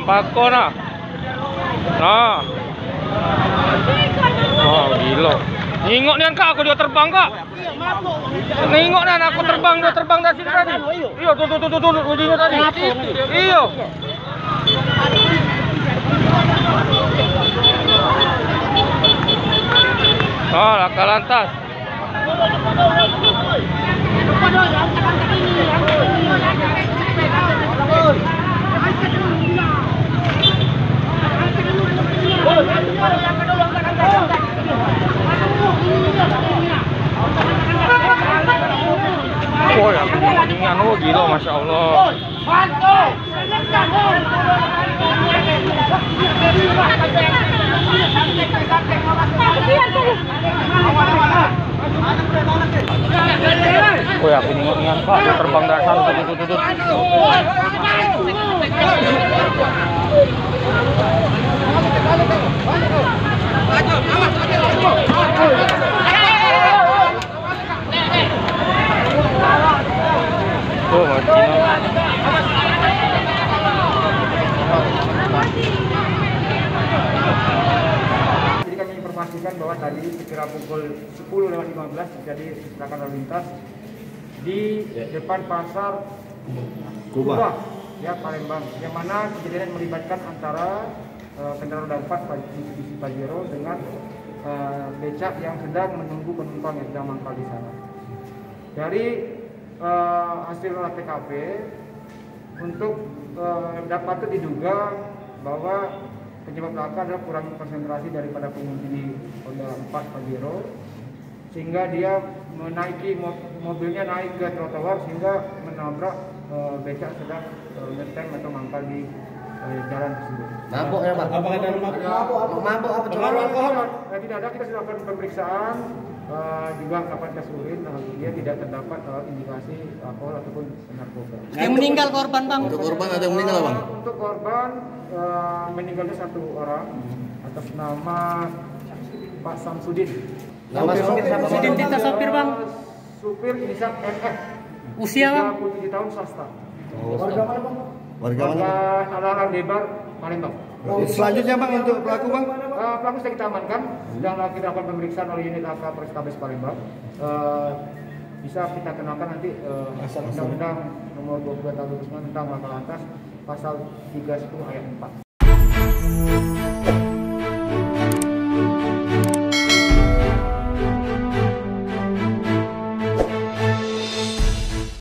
Pako nah. Nah. Wah, gila. Nengok nih kak, aku dia terbang kak. Nengok nih aku terbang, dia terbang dari sini tadi. Iya, tuh, ujungnya tadi. Iya. Oh, laka lantas. Oh ya, kuningan, oh gila, masya Allah. Oh ya, kuningan pak, dia terbang dari sana, tuh. Oh, jadi kami informasikan bahwa tadi sekira pukul 10:15 terjadi kecelakaan lalu lintas di depan pasar Kubah, ya Palembang, yang mana kejadian melibatkan antara kendaraan roda 4 Mitsubishi Pajero dengan becak yang sedang menunggu penumpang yang sedang mangkal di sana. Dari hasil olah TKP untuk dapat diduga bahwa penyebab laka adalah kurang konsentrasi daripada pengemudi di roda 4 Pajero, sehingga dia menaiki mobilnya naik ke trotoar sehingga menabrak becak sedang ngetem atau mangkal di jalan tersebut. Mabuk ya Pak? Apakah ada mabuk apa pengaruh alkohol? Tidak ada, kita sudah lakukan pemeriksaan, juga melakukan tes urin, dia tidak terdapat indikasi alkohol ataupun narkoba. Yang meninggal korban bang? Untuk korban ada yang meninggal bang? Untuk korban meninggalnya 1 orang atas nama Pak Samsudin. Nama sopir siapa? Identitas sopir bang? Supir inisial NF. Usia bang? 37 tahun, swasta. Warga mana bang? Warga mana? Alang Debar, Palembang. Selanjutnya bang untuk pelaku bang? Pelaku sudah kita amankan, sedang kita lakukan pemeriksaan oleh unit AK Polrestabes Palembang. Bisa kita kenakan nanti Undang-Undang Nomor 22 Tahun 2009 tentang laka lantas pasal 310 ayat 4.